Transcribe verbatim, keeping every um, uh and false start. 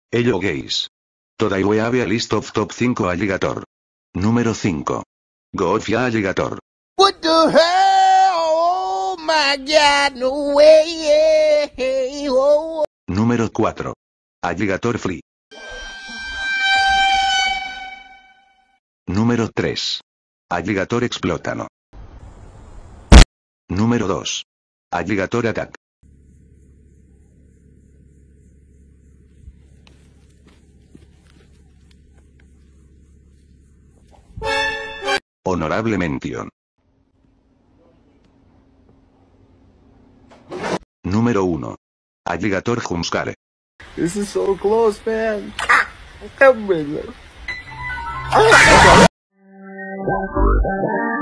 Hello guys. Today we have a list of top cinco alligator. Número cinco. Goofia alligator. What the hell? Oh my god, no way. Yeah. Oh. Número cuatro. Alligator flea. Número tres. Alligator explótano. Número dos. Alligator attack. Honorable mention. Número uno. Alligator jumpscare. This is so close, man. Ah,